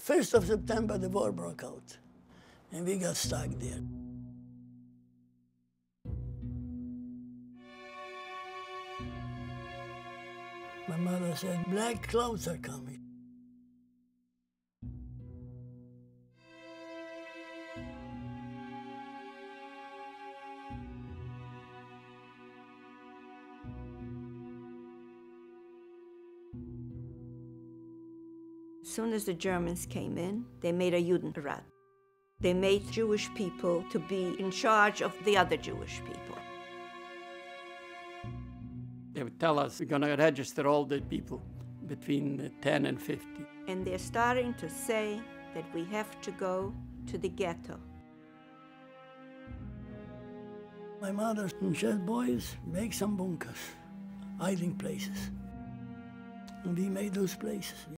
1st of September, the war broke out, and we got stuck there. My mother said, black clouds are coming. As soon as the Germans came in, they made a Judenrat. They made Jewish people to be in charge of the other Jewish people. They would tell us, we're going to register all the people between 10 and 50. And they're starting to say that we have to go to the ghetto. My mother said, boys, make some bunkers, hiding places. And we made those places.